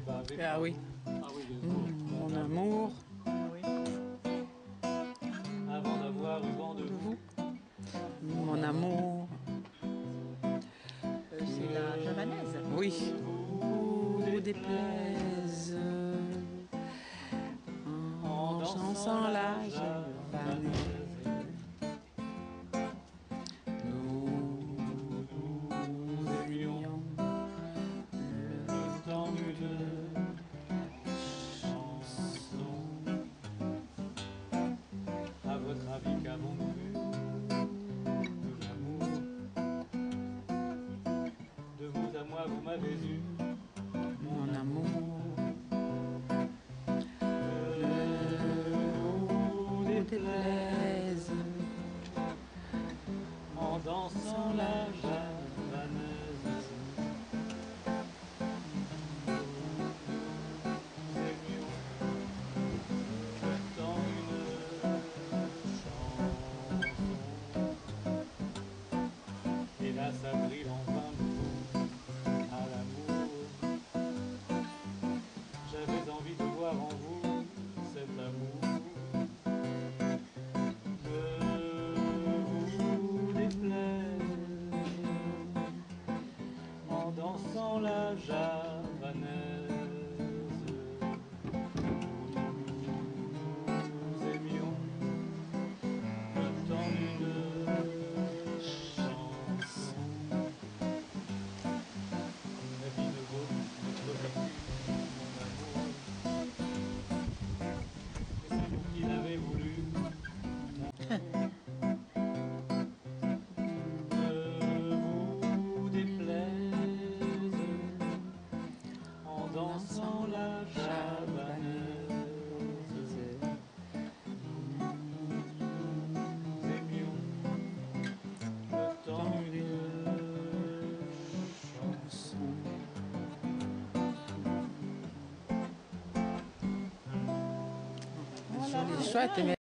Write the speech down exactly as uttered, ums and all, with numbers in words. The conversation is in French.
Ah oui. Mmh, mon amour. Oui. Avant d'avoir eu vent de vous, Mon amour. Euh, c'est la javanaise. Oui. Vous déplaise. En dansant la javanaise. Nous nous aimions le temps d'une chanson. À votre avis, qu'avons-nous vu de l'amour? De vous à moi, vous m'avez eu, Mon amour. ne Nous nous déplaise déplaise. en dansant la javanaise. Nous aimions le temps d'une chanson. Hélas, à brille en vain nouveau à l'amour. J'avais envie de voir en vous cet amour. Ne vous déplaise en dansant la javanaise. Nous aimions le temps d'une chanson. La vie ne vaut notre vécu, mon amour. Et c'est vous qui l'avez voulu, mon amour. Ne vous déplaise en dansant la javanaise. Nous aimions le temps d'une chanson. Joli, chouette.